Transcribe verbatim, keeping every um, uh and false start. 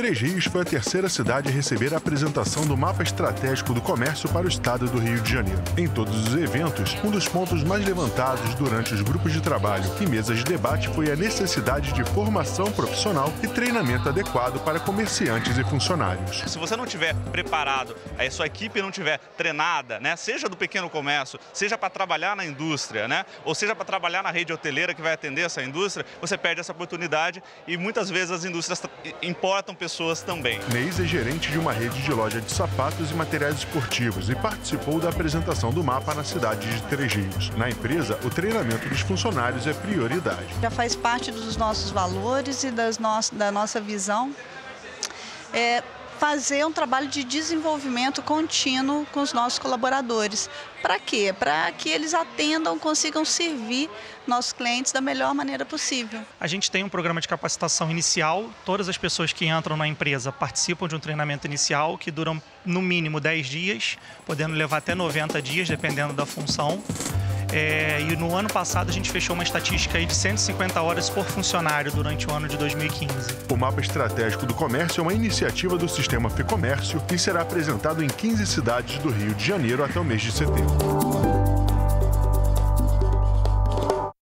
Três Rios foi a terceira cidade a receber a apresentação do Mapa Estratégico do Comércio para o estado do Rio de Janeiro. Em todos os eventos, um dos pontos mais levantados durante os grupos de trabalho e mesas de debate foi a necessidade de formação profissional e treinamento adequado para comerciantes e funcionários. Se você não estiver preparado, a sua equipe não estiver treinada, né, seja do pequeno comércio, seja para trabalhar na indústria, né, ou seja para trabalhar na rede hoteleira que vai atender essa indústria, você perde essa oportunidade e muitas vezes as indústrias importam pessoas também. Neis é gerente de uma rede de loja de sapatos e materiais esportivos e participou da apresentação do mapa na cidade de Três Rios. Na empresa, o treinamento dos funcionários é prioridade. Já faz parte dos nossos valores e das no... da nossa visão. É fazer um trabalho de desenvolvimento contínuo com os nossos colaboradores. Para quê? Para que eles atendam, consigam servir nossos clientes da melhor maneira possível. A gente tem um programa de capacitação inicial. Todas as pessoas que entram na empresa participam de um treinamento inicial que dura no mínimo dez dias, podendo levar até noventa dias, dependendo da função. É, e no ano passado a gente fechou uma estatística aí de cento e cinquenta horas por funcionário durante o ano de dois mil e quinze. O Mapa Estratégico do Comércio é uma iniciativa do Sistema Fecomércio e será apresentado em quinze cidades do Rio de Janeiro até o mês de setembro.